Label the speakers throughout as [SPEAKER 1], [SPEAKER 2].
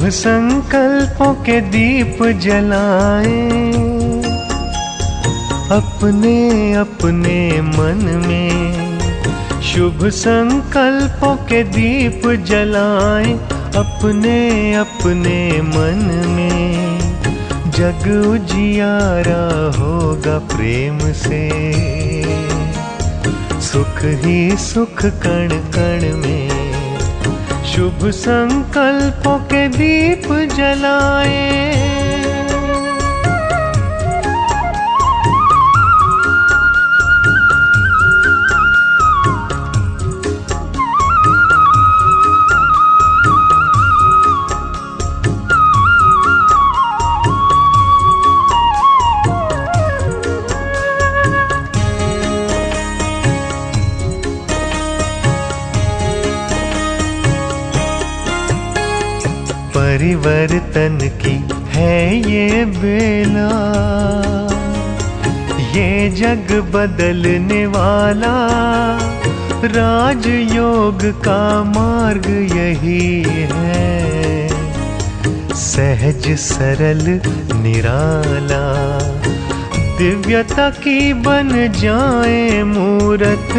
[SPEAKER 1] शुभ संकल्पों के दीप जलाएं, अपने अपने मन में। शुभ संकल्पों के दीप जलाएं, अपने अपने मन में। जग उजियारा होगा प्रेम से, सुख ही सुख कण कण में। शुभ संकल्पों के दीप जलाएं। परिवर्तन की है ये बेला, ये जग बदलने वाला। राजयोग का मार्ग यही है, सहज सरल निराला। दिव्यता की बन जाए मूरत,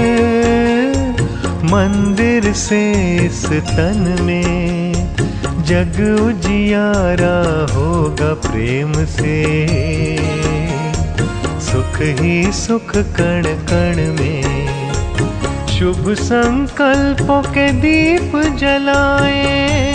[SPEAKER 1] मंदिर से इस तन में। जग उजियारा होगा प्रेम से, सुख ही सुख कण कण में। शुभ संकल्पों के दीप जलाएं।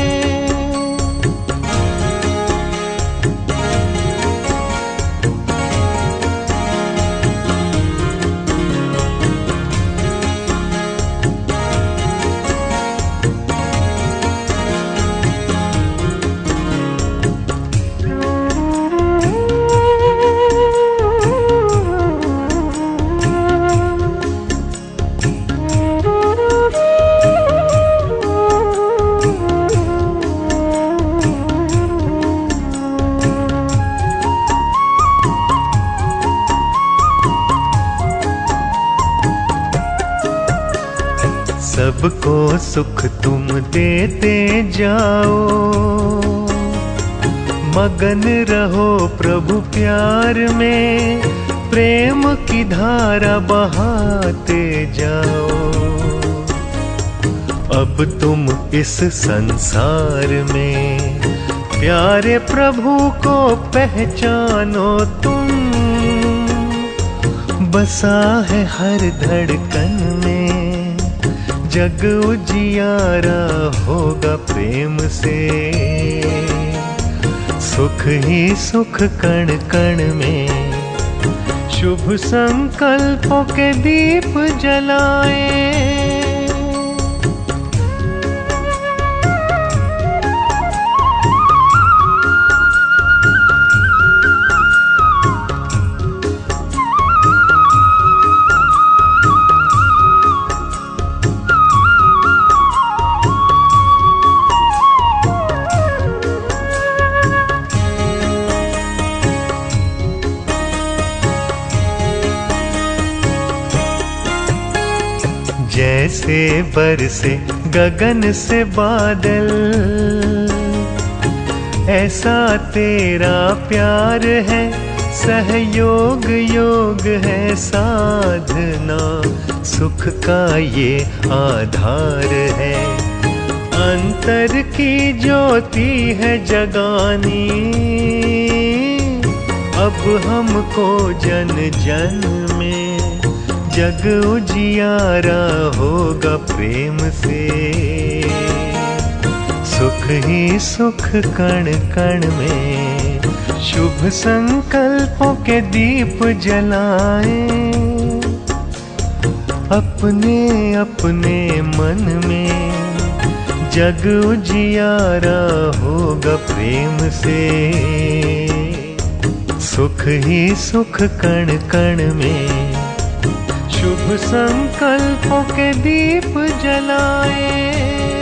[SPEAKER 1] सबको सुख तुम देते जाओ, मगन रहो प्रभु प्यार में। प्रेम की धारा बहाते जाओ। अब तुम इस संसार में प्यारे प्रभु को पहचानो तुम। बसा है हर धड़कन में, जग उजियारा होगा प्रेम से। सुख ही सुख कण कण में। शुभ संकल्पों के दीप जलाएं। जैसे बरसे गगन से बादल, ऐसा तेरा प्यार है। सहयोग योग है साधना, सुख का ये आधार है। अंतर की ज्योति है जगानी, अब हमको जन जन में। जग उजियारा होगा प्रेम से, सुख ही सुख कण कण में। शुभ संकल्पों के दीप जलाएं, अपने अपने मन में। जग उजियारा होगा प्रेम से, सुख ही सुख कण कण में। शुभ संकल्पों के दीप जलाएं,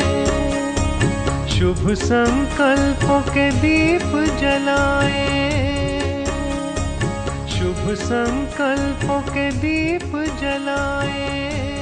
[SPEAKER 1] शुभ संकल्पों के दीप जलाएं, शुभ संकल्पों के दीप जलाएं।